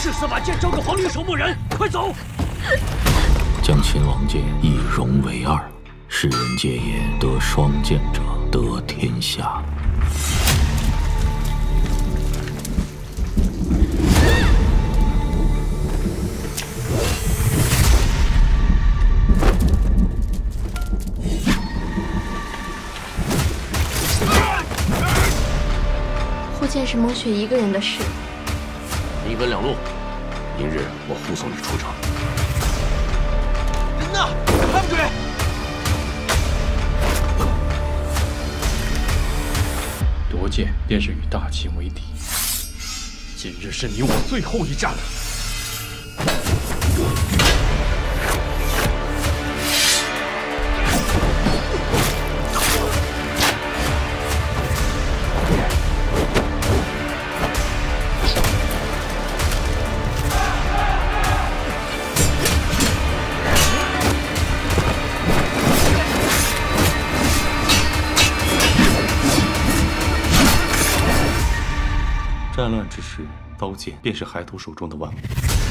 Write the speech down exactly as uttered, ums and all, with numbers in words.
誓死把剑交给皇帝守墓人，快走！ 将秦王剑一融为二，世人皆言得双剑者得天下。 护剑是孟雪一个人的事。 一分两路，明日我护送你出城。 人呢？看不准！ 夺剑便是与大秦为敌，今日是你我最后一战了。 战乱之时，刀剑便是孩童手中的玩物。